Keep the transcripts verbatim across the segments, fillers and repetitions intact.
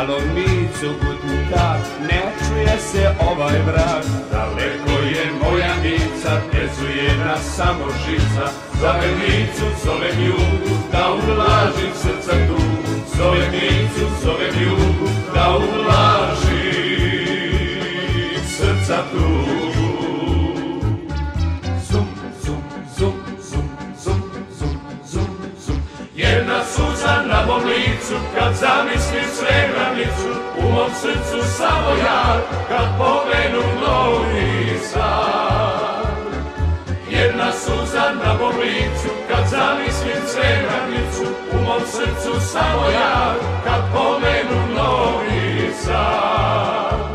Halo Mico, guten Tag, ne čuje se ovaj vrak. Daleko je moja Mica, vezuje nas samo žica. Zove Micu, zovem ju, da ublažim srca tu. Zove Micu, zovem ju, da ublažim srca tu. Zum, zum, zum, zum, zum, zum, zum, zum. Jedna suza na mom licu, kad zamislim Srebranicu, u mom srcu samo ja, kad pomenu Novi Sad. Jedna suza na mom licu, kad zamislim Srebranicu, u mom srcu samo ja, kad pomenu Novi Sad.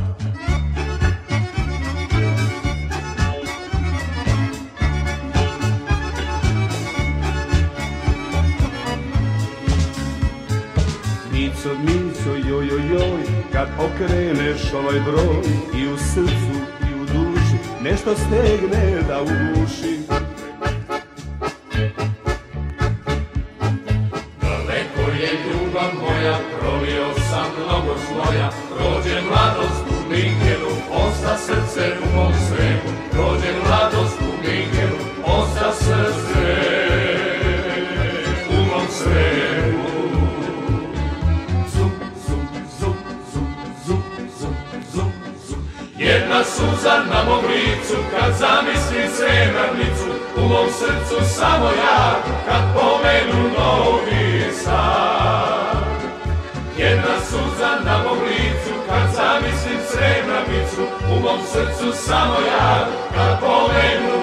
Mico, Mico, joj, joj, joj, kad okreneš ovaj broj, i u srcu i u duši nešto stegne da uguši. Daleko je ljubav moja, prolio sam mnogo zloja, prođe mladost u Minhenu, osta srce u mom Sremu. Prođe mladost u Minhenu, osta srce u mom Sremu. Jedna suza na mom licu, kad zamislim Srebranicu, u mom srcu samo ja, kad pomenu Novi Sad. Jedna suza na mom licu, kad zamislim Srebranicu, u mom srcu samo ja, kad pomenu